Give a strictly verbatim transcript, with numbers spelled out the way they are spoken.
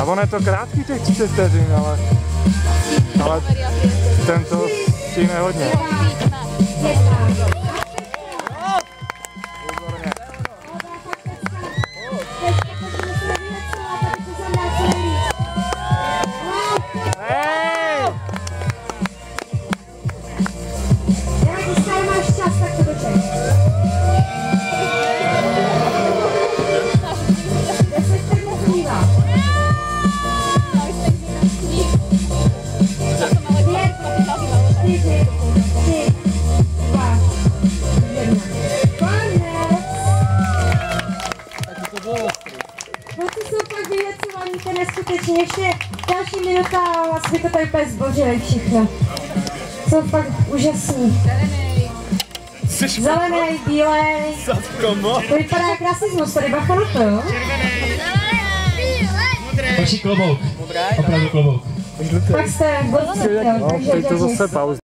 A ono je to krátký těch třicet vteřin, ale, ale tento stihne hodně. Neskutečně, ještě další minuta a vlastně to tady úplně zbořili všechno. Jsou fakt úžasní. Zelenej, bílej. To vypadá jak rasismus, tady bacha na to, jo? Další klobouk, opravdu klobouk. Pak jste v bodce, takže to zase pauza.